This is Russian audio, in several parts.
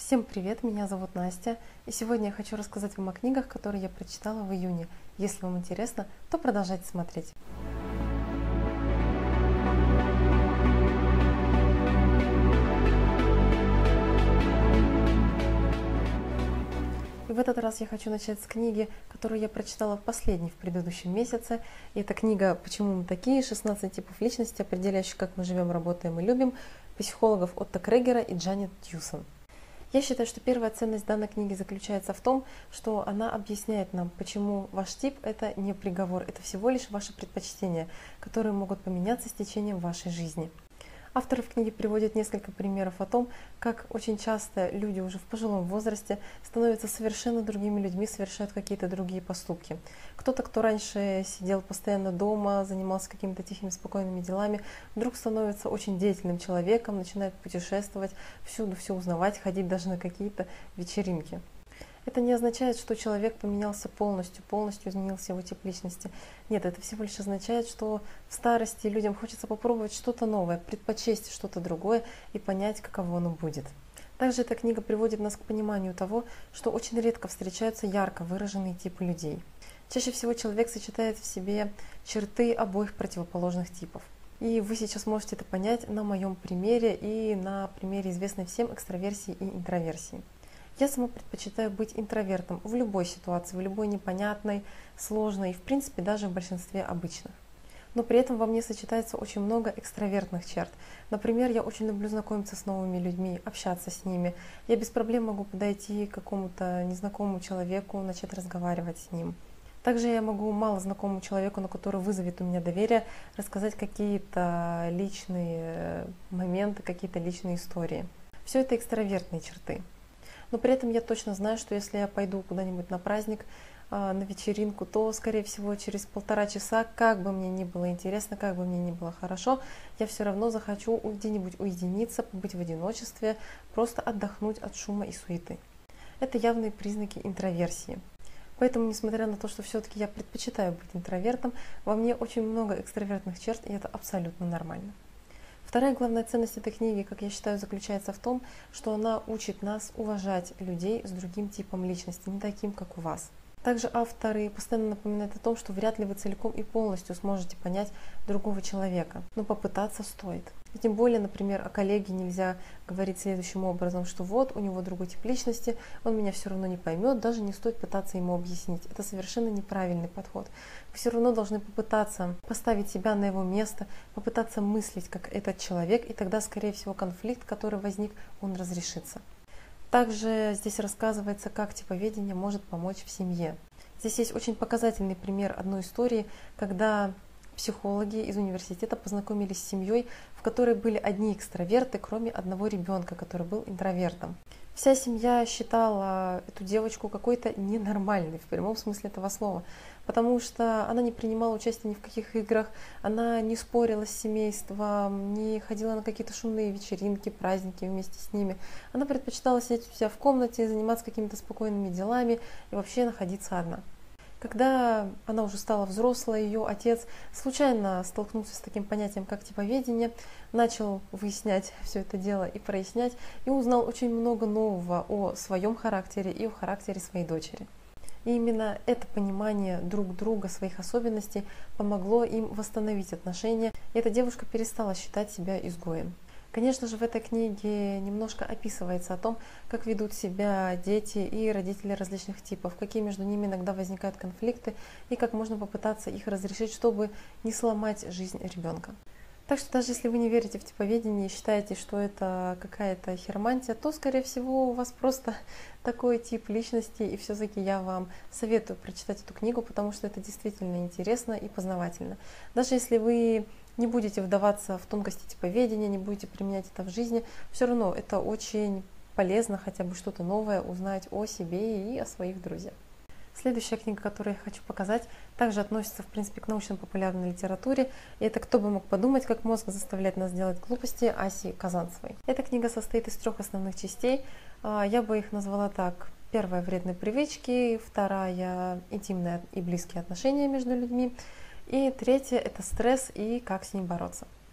Всем привет, меня зовут Настя, и сегодня я хочу рассказать вам о книгах, которые я прочитала в июне. Если вам интересно, то продолжайте смотреть. И в этот раз я хочу начать с книги, которую я прочитала в предыдущем месяце. И это книга «Почему мы такие? 16 типов личности, определяющих, как мы живем, работаем и любим» психологов Отто Крегера и Джанет Тьюсон. Я считаю, что первая ценность данной книги заключается в том, что она объясняет нам, почему ваш тип — это не приговор, это всего лишь ваши предпочтения, которые могут поменяться с течением вашей жизни. Авторы в книге приводят несколько примеров о том, как очень часто люди уже в пожилом возрасте становятся совершенно другими людьми, совершают какие-то другие поступки. Кто-то, кто раньше сидел постоянно дома, занимался какими-то тихими, спокойными делами, вдруг становится очень деятельным человеком, начинает путешествовать, всюду все узнавать, ходить даже на какие-то вечеринки. Это не означает, что человек поменялся полностью изменился его тип личности. Нет, это всего лишь означает, что в старости людям хочется попробовать что-то новое, предпочесть что-то другое и понять, каково оно будет. Также эта книга приводит нас к пониманию того, что очень редко встречаются ярко выраженные типы людей. Чаще всего человек сочетает в себе черты обоих противоположных типов. И вы сейчас можете это понять на моем примере и на примере известной всем экстраверсии и интроверсии. Я сама предпочитаю быть интровертом в любой ситуации, в любой непонятной, сложной и, в принципе, даже в большинстве обычных. Но при этом во мне сочетается очень много экстравертных черт. Например, я очень люблю знакомиться с новыми людьми, общаться с ними. Я без проблем могу подойти к какому-то незнакомому человеку, начать разговаривать с ним. Также я могу малознакомому человеку, на который вызовет у меня доверие, рассказать какие-то личные моменты, какие-то личные истории. Все это экстравертные черты. Но при этом я точно знаю, что если я пойду куда-нибудь на праздник, на вечеринку, то, скорее всего, через 1,5 часа, как бы мне ни было интересно, как бы мне ни было хорошо, я все равно захочу где-нибудь уединиться, побыть в одиночестве, просто отдохнуть от шума и суеты. Это явные признаки интроверсии. Поэтому, несмотря на то, что все-таки я предпочитаю быть интровертом, во мне очень много экстравертных черт, и это абсолютно нормально. Вторая главная ценность этой книги, как я считаю, заключается в том, что она учит нас уважать людей с другим типом личности, не таким, как у вас. Также авторы постоянно напоминают о том, что вряд ли вы целиком и полностью сможете понять другого человека, но попытаться стоит. И тем более, например, о коллеге нельзя говорить следующим образом, что вот, у него другой тип личности, он меня все равно не поймет, даже не стоит пытаться ему объяснить. Это совершенно неправильный подход. Вы все равно должны попытаться поставить себя на его место, попытаться мыслить как этот человек, и тогда, скорее всего, конфликт, который возник, он разрешится. Также здесь рассказывается, как типоведение может помочь в семье. Здесь есть очень показательный пример одной истории, когда психологи из университета познакомились с семьей, в которой были одни экстраверты, кроме одного ребенка, который был интровертом. Вся семья считала эту девочку какой-то ненормальной, в прямом смысле этого слова, потому что она не принимала участия ни в каких играх, она не спорила с семейством, не ходила на какие-то шумные вечеринки, праздники вместе с ними. Она предпочитала сидеть у себя в комнате, заниматься какими-то спокойными делами и вообще находиться одна. Когда она уже стала взрослой, ее отец случайно столкнулся с таким понятием, как типоведение, начал выяснять все это дело и прояснять, и узнал очень много нового о своем характере и о характере своей дочери. И именно это понимание друг друга, своих особенностей, помогло им восстановить отношения, и эта девушка перестала считать себя изгоем. Конечно же, в этой книге немножко описывается о том, как ведут себя дети и родители различных типов, какие между ними иногда возникают конфликты и как можно попытаться их разрешить, чтобы не сломать жизнь ребенка. Так что даже если вы не верите в типоведение и считаете, что это какая-то хиромантия, то, скорее всего, у вас просто такой тип личности, и все-таки я вам советую прочитать эту книгу, потому что это действительно интересно и познавательно. Даже если вы не будете вдаваться в тонкости типоведения, не будете применять это в жизни, все равно это очень полезно хотя бы что-то новое узнать о себе и о своих друзьях. Следующая книга, которую я хочу показать, также относится, в принципе, к научно-популярной литературе. И это «Кто бы мог подумать, как мозг заставляет нас делать глупости» Аси Казанцевой. Эта книга состоит из 3 основных частей. Я бы их назвала так. Первая — вредные привычки, вторая — интимные и близкие отношения между людьми, и третья — это стресс и как с ним бороться.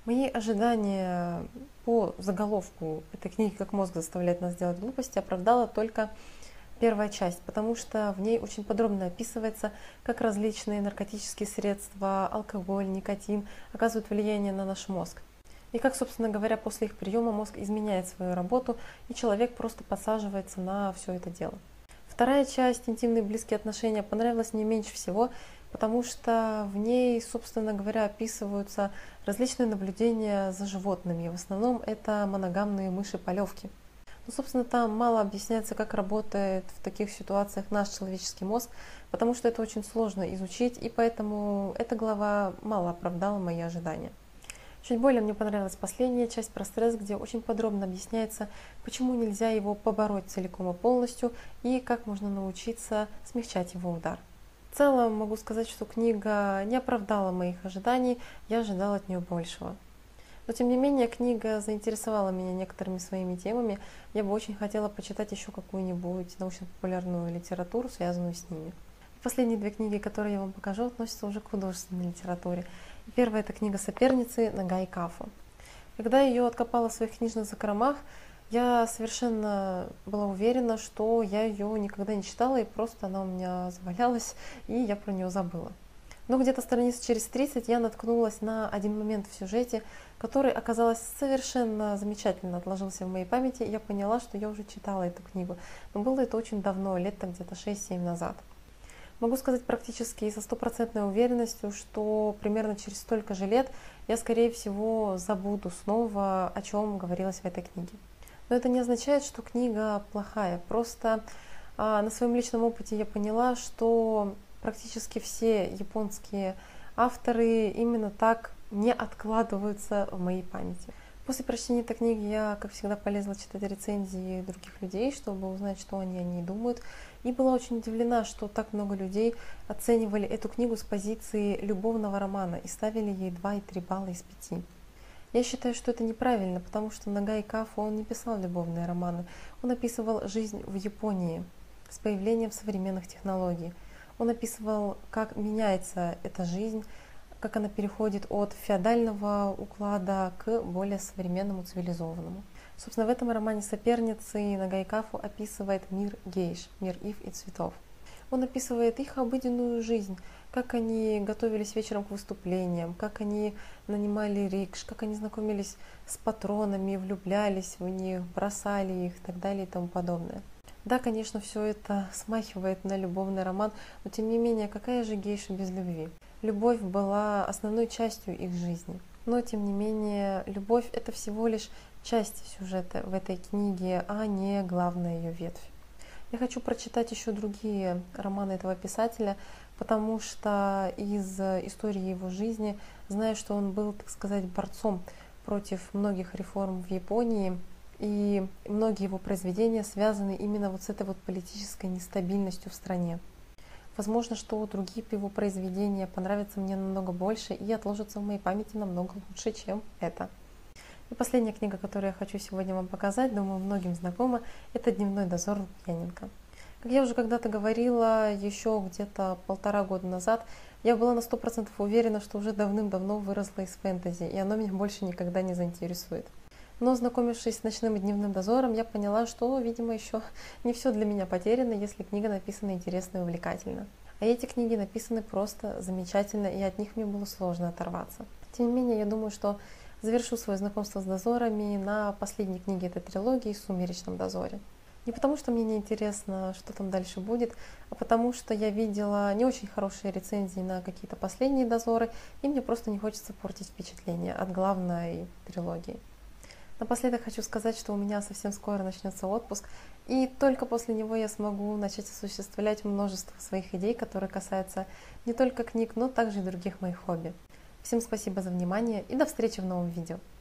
Мои ожидания по заголовку этой книги «Как мозг заставляет нас делать глупости» оправдала только первая часть, потому что в ней очень подробно описывается, как различные наркотические средства, алкоголь, никотин оказывают влияние на наш мозг. И как, собственно говоря, после их приема мозг изменяет свою работу, и человек просто подсаживается на все это дело. Вторая часть «Интимные близкие отношения» понравилась мне меньше всего, потому что в ней, собственно говоря, описываются различные наблюдения за животными. В основном это моногамные мыши-полевки. Ну, собственно, там мало объясняется, как работает в таких ситуациях наш человеческий мозг, потому что это очень сложно изучить, и поэтому эта глава мало оправдала мои ожидания. Чуть более мне понравилась последняя часть про стресс, где очень подробно объясняется, почему нельзя его побороть целиком и полностью, и как можно научиться смягчать его удар. В целом могу сказать, что книга не оправдала моих ожиданий, я ожидала от нее большего. Но тем не менее книга заинтересовала меня некоторыми своими темами, я бы очень хотела почитать еще какую-нибудь научно-популярную литературу, связанную с ними. Последние две книги, которые я вам покажу, относятся уже к художественной литературе. Первая — это книга соперницы Нагай Кафу. Когда я ее откопала в своих книжных закромах, я совершенно была уверена, что я ее никогда не читала, и просто она у меня завалялась, и я про нее забыла. Но где-то страниц через 30 я наткнулась на один момент в сюжете, который, оказалось, совершенно замечательно отложился в моей памяти, и я поняла, что я уже читала эту книгу. Но было это очень давно, лет где-то 6-7 назад. Могу сказать практически и со стопроцентной уверенностью, что примерно через столько же лет я, скорее всего, забуду снова, о чем говорилось в этой книге. Но это не означает, что книга плохая. Просто на своем личном опыте я поняла, что практически все японские авторы именно так не откладываются в моей памяти. После прочтения этой книги я, как всегда, полезла читать рецензии других людей, чтобы узнать, что они о ней думают. И была очень удивлена, что так много людей оценивали эту книгу с позиции любовного романа и ставили ей 2 и 3 балла из 5. Я считаю, что это неправильно, потому что Нагай Кафу, он не писал любовные романы. Он описывал жизнь в Японии с появлением современных технологий. Он описывал, как меняется эта жизнь, как она переходит от феодального уклада к более современному, цивилизованному. Собственно, в этом романе соперницы Нагай Кафу описывает мир гейш, мир ив и цветов. Он описывает их обыденную жизнь, как они готовились вечером к выступлениям, как они нанимали рикш, как они знакомились с патронами, влюблялись в них, бросали их и так далее и тому подобное. Да, конечно, все это смахивает на любовный роман, но тем не менее, какая же гейша без любви? Любовь была основной частью их жизни. Но, тем не менее, любовь — это всего лишь часть сюжета в этой книге, а не главная ее ветвь. Я хочу прочитать еще другие романы этого писателя, потому что из истории его жизни знаю, что он был, так сказать, борцом против многих реформ в Японии, и многие его произведения связаны именно вот с этой вот политической нестабильностью в стране. Возможно, что другие его произведения понравятся мне намного больше и отложатся в моей памяти намного лучше, чем это. И последняя книга, которую я хочу сегодня вам показать, думаю, многим знакома, это «Дневной дозор» Лукьяненко. Как я уже когда-то говорила, еще где-то 1,5 года назад, я была на 100% уверена, что уже давным-давно выросла из фэнтези, и оно меня больше никогда не заинтересует. Но, знакомившись с «Ночным и дневным дозором», я поняла, что, видимо, еще не все для меня потеряно, если книга написана интересно и увлекательно. А эти книги написаны просто замечательно, и от них мне было сложно оторваться. Тем не менее, я думаю, что завершу свое знакомство с дозорами на последней книге этой трилогии «Сумеречном дозоре». Не потому, что мне не интересно, что там дальше будет, а потому, что я видела не очень хорошие рецензии на какие-то последние дозоры, и мне просто не хочется портить впечатление от главной трилогии. Напоследок хочу сказать, что у меня совсем скоро начнется отпуск, и только после него я смогу начать осуществлять множество своих идей, которые касаются не только книг, но также и других моих хобби. Всем спасибо за внимание и до встречи в новом видео.